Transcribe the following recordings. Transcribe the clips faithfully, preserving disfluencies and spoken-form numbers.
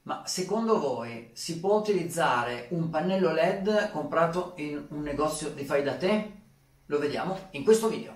Ma secondo voi si può utilizzare un pannello L E D comprato in un negozio di fai da te? Lo vediamo in questo video.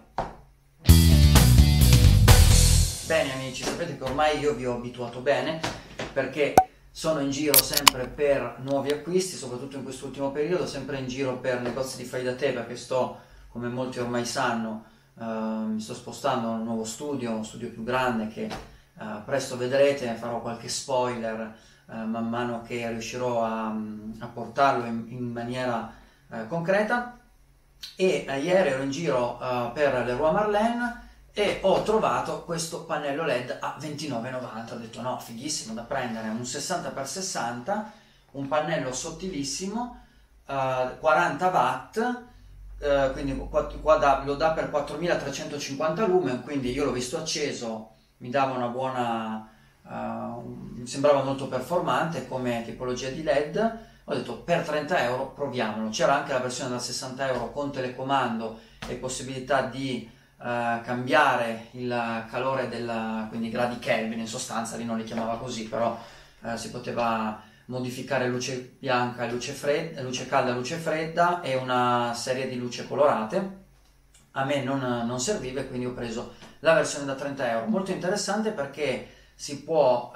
Bene amici, sapete che ormai io vi ho abituato bene perché sono in giro sempre per nuovi acquisti, soprattutto in quest'ultimo periodo, sempre in giro per negozi di fai da te perché sto, come molti ormai sanno, uh, mi sto spostando a un nuovo studio, un studio più grande che uh, presto vedrete, farò qualche spoiler uh, man mano che riuscirò a, a portarlo in, in maniera uh, concreta. E uh, ieri ero in giro uh, per Leroy Merlin e ho trovato questo pannello L E D a ventinove e novanta. Ho detto no, fighissimo da prendere, un sessanta per sessanta, un pannello sottilissimo, uh, quaranta watt, uh, quindi qua da, lo dà per quattromilatrecentocinquanta lumen, quindi io l'ho visto acceso, mi dava una buona, uh, mi sembrava molto performante come tipologia di L E D. Ho detto per trenta euro proviamolo. C'era anche la versione da sessanta euro con telecomando e possibilità di Uh, cambiare il calore del, quindi gradi Kelvin, in sostanza lì non li chiamava così, però uh, si poteva modificare luce bianca, luce fredda, luce calda, luce fredda e una serie di luci colorate. A me non, non serviva e quindi ho preso la versione da trenta euro. Molto interessante perché si può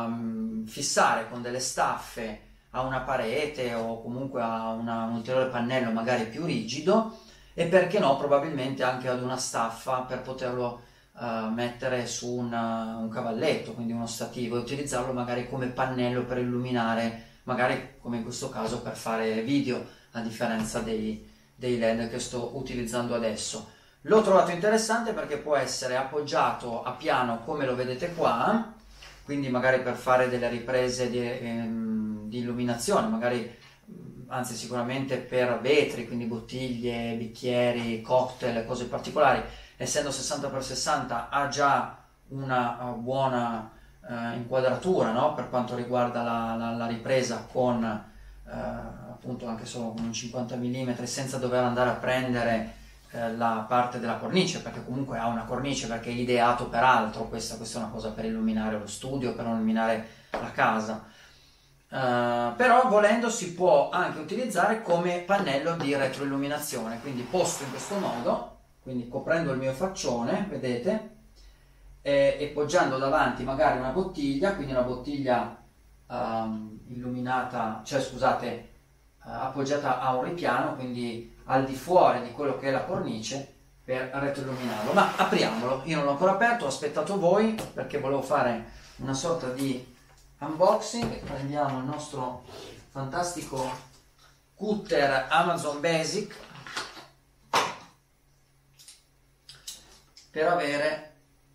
um, fissare con delle staffe a una parete o comunque a una, un ulteriore pannello magari più rigido, e perché no probabilmente anche ad una staffa per poterlo uh, mettere su una, un cavalletto, quindi uno stativo, e utilizzarlo magari come pannello per illuminare, magari come in questo caso per fare video, a differenza dei, dei L E D che sto utilizzando adesso. L'ho trovato interessante perché può essere appoggiato a piano come lo vedete qua, quindi magari per fare delle riprese di, ehm, di illuminazione, magari anzi sicuramente per vetri, quindi bottiglie, bicchieri, cocktail, cose particolari. Essendo sessanta per sessanta ha già una uh, buona uh, inquadratura, no? Per quanto riguarda la, la, la ripresa con uh, appunto anche solo con un cinquanta millimetri, senza dover andare a prendere uh, la parte della cornice, perché comunque ha una cornice, perché è ideato per altro. Questa, questa è una cosa per illuminare lo studio, per illuminare la casa. Uh, però volendo si può anche utilizzare come pannello di retroilluminazione, quindi posto in questo modo, quindi coprendo il mio faccione, vedete, e, e poggiando davanti magari una bottiglia, quindi una bottiglia um, illuminata, cioè scusate, uh, appoggiata a un ripiano, quindi al di fuori di quello che è la cornice, per retroilluminarlo. Ma apriamolo, io non l'ho ancora aperto, ho aspettato voi perché volevo fare una sorta di unboxing. Prendiamo il nostro fantastico cutter Amazon Basic per avere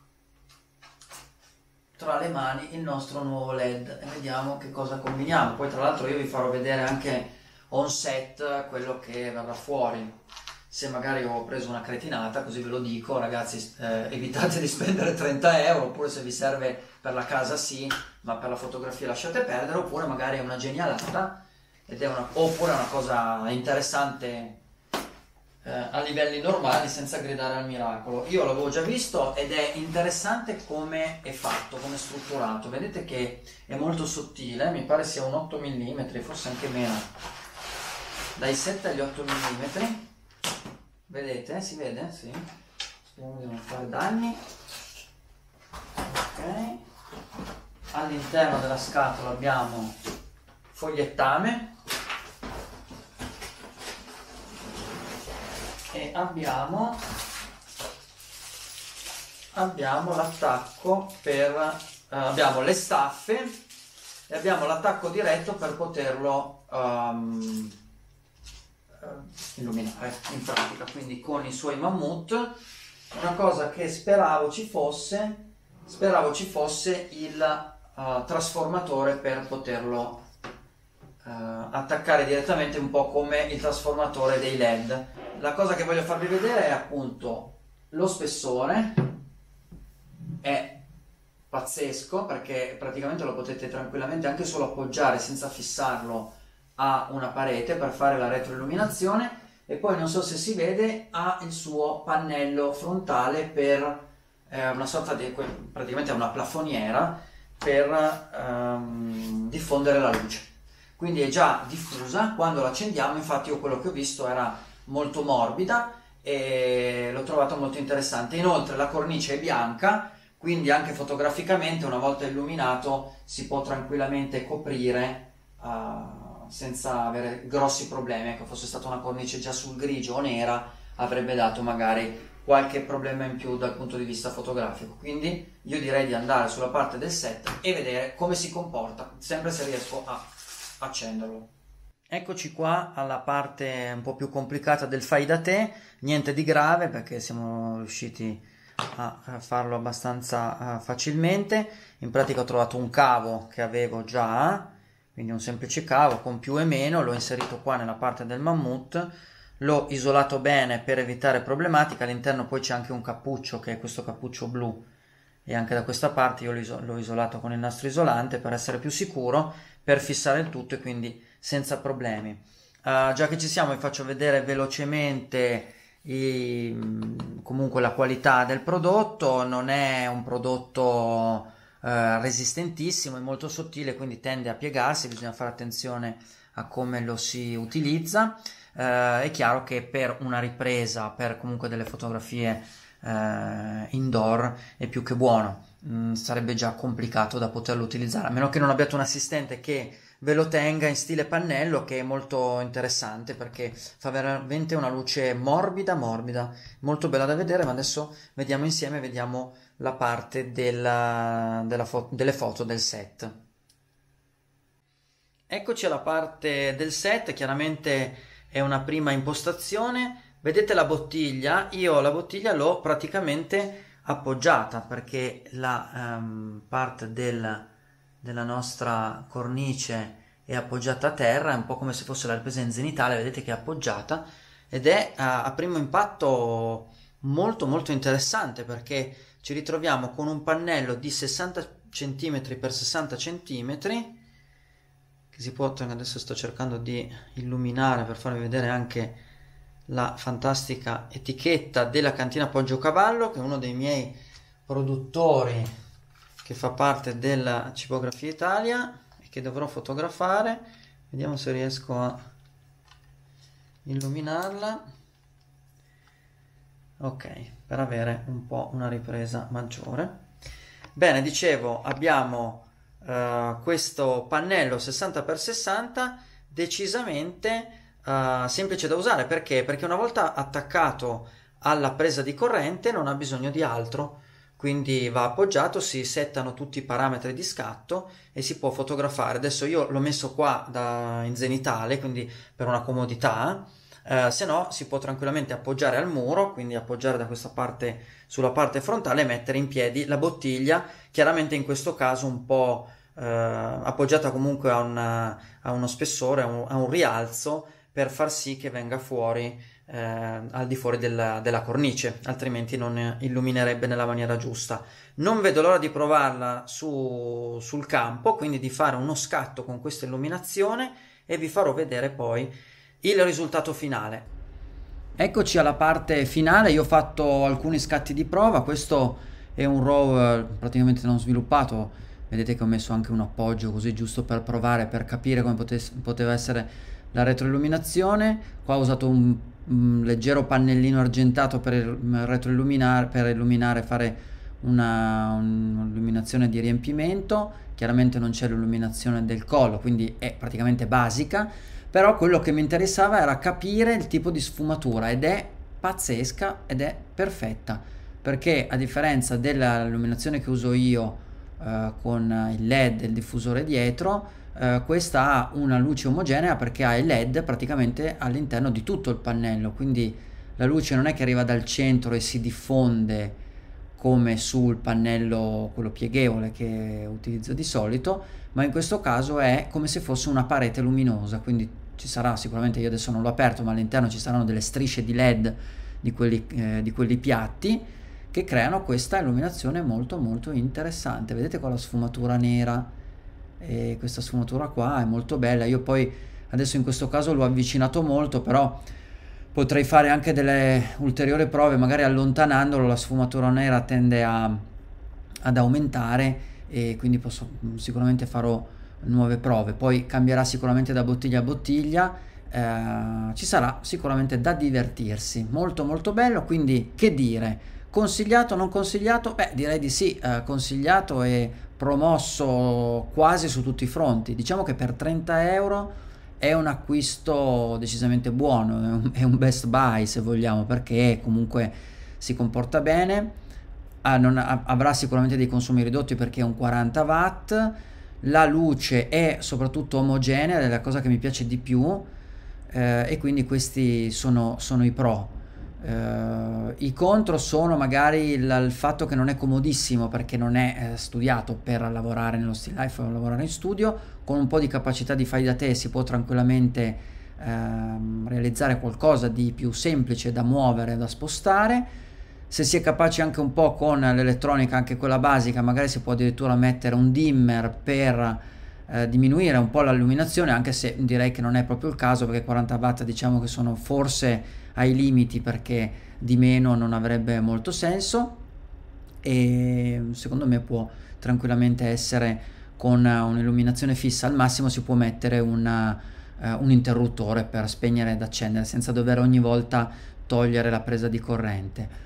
tra le mani il nostro nuovo L E D e vediamo che cosa combiniamo. Poi tra l'altro io vi farò vedere anche on set quello che verrà fuori. Se magari ho preso una cretinata, così ve lo dico ragazzi, eh, evitate di spendere trenta euro, oppure se vi serve per la casa sì, ma per la fotografia lasciate perdere, oppure magari è una genialata ed è una, oppure è una cosa interessante eh, a livelli normali senza gridare al miracolo. Io l'avevo già visto ed è interessante come è fatto, come è strutturato. Vedete che è molto sottile, mi pare sia un otto millimetri, forse anche meno, dai sette agli otto millimetri. Vedete? Si vede? Sì. Speriamo di non fare danni. Ok. All'interno della scatola abbiamo fogliettame e abbiamo abbiamo l'attacco per eh, abbiamo le staffe e abbiamo l'attacco diretto per poterlo um, illuminare in pratica, quindi con i suoi mammut. Una cosa che speravo ci fosse speravo ci fosse il uh, trasformatore per poterlo uh, attaccare direttamente, un po' come il trasformatore dei L E D. La cosa che voglio farvi vedere è appunto lo spessore, è pazzesco perché praticamente lo potete tranquillamente anche solo appoggiare senza fissarlo ha una parete per fare la retroilluminazione, e poi non so se si vede ha il suo pannello frontale per eh, una sorta di praticamente una plafoniera per ehm, diffondere diffondere la luce, quindi è già diffusa. Quando l'accendiamo, infatti, io quello che ho visto era molto morbida e l'ho trovato molto interessante. Inoltre la cornice è bianca, quindi anche fotograficamente una volta illuminato si può tranquillamente coprire uh, senza avere grossi problemi. Ecco, fosse stata una cornice già sul grigio o nera, avrebbe dato magari qualche problema in più dal punto di vista fotografico. Quindi io direi di andare sulla parte del set e vedere come si comporta, sempre se riesco a accenderlo. Eccoci qua alla parte un po' più complicata del fai da te. Niente di grave, perché siamo riusciti a farlo abbastanza uh, facilmente. In pratica ho trovato un cavo che avevo già, quindi un semplice cavo con più e meno, l'ho inserito qua nella parte del mammut, l'ho isolato bene per evitare problematiche. All'interno poi c'è anche un cappuccio, che è questo cappuccio blu, e anche da questa parte io l'ho isolato con il nastro isolante per essere più sicuro, per fissare il tutto e quindi senza problemi. Uh, già che ci siamo, vi faccio vedere velocemente i, comunque la qualità del prodotto. Non è un prodotto uh, resistentissimo, è molto sottile, quindi tende a piegarsi, bisogna fare attenzione a come lo si utilizza. Uh, è chiaro che per una ripresa, per comunque delle fotografie uh, indoor, è più che buono. Mm, sarebbe già complicato da poterlo utilizzare, a meno che non abbiate un assistente che ve lo tenga in stile pannello, che è molto interessante perché fa veramente una luce morbida morbida, molto bella da vedere. Ma adesso vediamo insieme, vediamo la parte della, della fo- delle foto del set. Eccoci alla parte del set. Chiaramente è una prima impostazione. Vedete la bottiglia? Io la bottiglia l'ho praticamente appoggiata, perché la um, parte del, della nostra cornice è appoggiata a terra, è un po' come se fosse la ripresa in zenitale. Vedete che è appoggiata, ed è a, a primo impatto molto molto interessante, perché ci ritroviamo con un pannello di sessanta centimetri per sessanta centimetri, che si può, adesso sto cercando di illuminare per farvi vedere anche la fantastica etichetta della Cantina Poggiocavallo, che è uno dei miei produttori che fa parte della Cipografia Italia e che dovrò fotografare. Vediamo se riesco a illuminarla. Ok, per avere un po' una ripresa maggiore. Bene, dicevo, abbiamo uh, questo pannello sessanta per sessanta, decisamente Uh, semplice da usare. Perché? Perché una volta attaccato alla presa di corrente non ha bisogno di altro, quindi va appoggiato, si settano tutti i parametri di scatto e si può fotografare. Adesso io l'ho messo qua da, in zenitale, quindi per una comodità, uh, se no si può tranquillamente appoggiare al muro, quindi appoggiare da questa parte sulla parte frontale e mettere in piedi la bottiglia, chiaramente in questo caso un po' uh, appoggiata comunque a, una, a uno spessore, a un, a un rialzo, per far sì che venga fuori eh, al di fuori della, della cornice, altrimenti non illuminerebbe nella maniera giusta. Non vedo l'ora di provarla su, sul campo, quindi di fare uno scatto con questa illuminazione, e vi farò vedere poi il risultato finale. Eccoci alla parte finale. Io ho fatto alcuni scatti di prova. Questo è un RAW eh, praticamente non sviluppato. Vedete che ho messo anche un appoggio così, giusto per provare, per capire come potes- poteva essere la retroilluminazione. Qua ho usato un, un leggero pannellino argentato per retroilluminare, per illuminare, fare una, un'illuminazione di riempimento. Chiaramente non c'è l'illuminazione del collo, quindi è praticamente basica, però quello che mi interessava era capire il tipo di sfumatura, ed è pazzesca ed è perfetta, perché a differenza dell'illuminazione che uso io eh, con il led e il diffusore dietro, Uh, questa ha una luce omogenea, perché ha il led praticamente all'interno di tutto il pannello, quindi la luce non è che arriva dal centro e si diffonde come sul pannello quello pieghevole che utilizzo di solito, ma in questo caso è come se fosse una parete luminosa. Quindi ci sarà sicuramente, io adesso non l'ho aperto, ma all'interno ci saranno delle strisce di led di quelli, eh, di quelli piatti, che creano questa illuminazione molto molto interessante. Vedete qua la sfumatura nera, e questa sfumatura qua è molto bella. Io poi adesso in questo caso l'ho avvicinato molto, però potrei fare anche delle ulteriori prove, magari allontanandolo la sfumatura nera tende a, ad aumentare, e quindi posso, sicuramente farò nuove prove, poi cambierà sicuramente da bottiglia a bottiglia, eh, ci sarà sicuramente da divertirsi, molto molto bello. Quindi che dire, consigliato o non consigliato? Beh, direi di sì, eh, consigliato e promosso quasi su tutti i fronti. Diciamo che per trenta euro è un acquisto decisamente buono, è un, è un best buy se vogliamo, perché comunque si comporta bene, ah, non ha- avrà sicuramente dei consumi ridotti perché è un quaranta watt, la luce è soprattutto omogenea, ed è la cosa che mi piace di più, eh, e quindi questi sono, sono i pro. Eh, i contro sono magari il, il fatto che non è comodissimo perché non è eh, studiato per lavorare nello still life o lavorare in studio. Con un po' di capacità di fai da te si può tranquillamente ehm, realizzare qualcosa di più semplice da muovere, da spostare. Se si è capaci anche un po' con l'elettronica, anche quella basica, magari si può addirittura mettere un dimmer per eh, diminuire un po' l'illuminazione, anche se direi che non è proprio il caso, perché quaranta watt diciamo che sono forse ai limiti, perché di meno non avrebbe molto senso, e secondo me può tranquillamente essere con un'illuminazione fissa. Al massimo si può mettere una, eh, un interruttore per spegnere ed accendere senza dover ogni volta togliere la presa di corrente.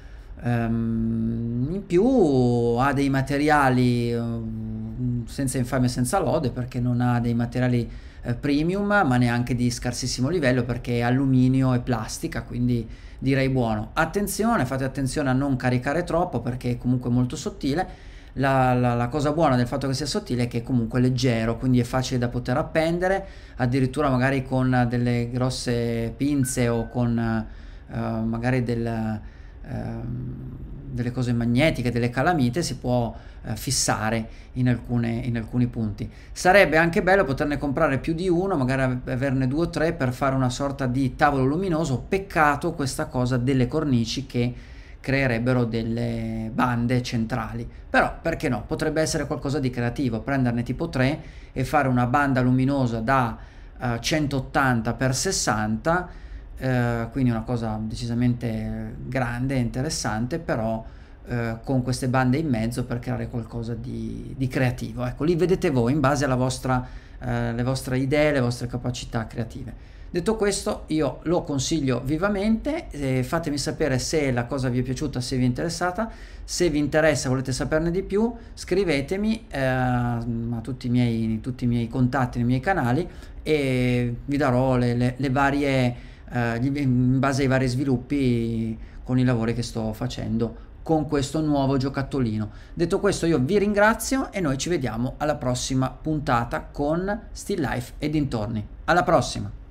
Ehm, in più ha dei materiali eh, senza infamia e senza lode, perché non ha dei materiali eh, premium, ma neanche di scarsissimo livello, perché è alluminio e plastica, quindi direi buono. Attenzione, fate attenzione a non caricare troppo perché è comunque molto sottile. La, la- la cosa buona del fatto che sia sottile è che è comunque leggero, quindi è facile da poter appendere, addirittura magari con delle grosse pinze o con eh, magari del, ehm, delle cose magnetiche, delle calamite, si può eh, fissare in, alcune, in alcuni punti. Sarebbe anche bello poterne comprare più di uno, magari averne due o tre per fare una sorta di tavolo luminoso. Peccato questa cosa delle cornici che creerebbero delle bande centrali, però perché no, potrebbe essere qualcosa di creativo, prenderne tipo tre e fare una banda luminosa da eh, centottanta per sessanta, eh, quindi una cosa decisamente grande e interessante, però eh, con queste bande in mezzo per creare qualcosa di, di creativo. Ecco, lì vedete voi in base alla vostra, eh, le vostre idee, le vostre capacità creative. Detto questo, io lo consiglio vivamente, eh, fatemi sapere se la cosa vi è piaciuta, se vi è interessata. Se vi interessa, volete saperne di più, scrivetemi eh, a tutti i, miei, tutti i miei contatti nei miei canali, e vi darò le, le, le varie, eh, in base ai vari sviluppi con i lavori che sto facendo con questo nuovo giocattolino. Detto questo, io vi ringrazio e noi ci vediamo alla prossima puntata con Still Life e dintorni. Alla prossima!